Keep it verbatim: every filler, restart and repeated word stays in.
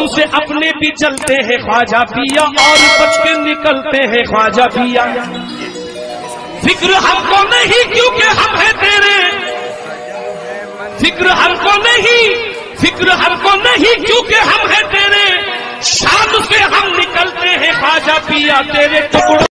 से अपने भी चलते हैं ख्वाजा पिया और बच के निकलते हैं ख्वाजा पिया। फिक्र हमको नहीं क्योंकि हम हैं तेरे, फिक्र हमको नहीं, फिक्र हमको नहीं क्योंकि हम हैं तेरे, शान से हम निकलते हैं ख्वाजा पिया तेरे टुकड़ों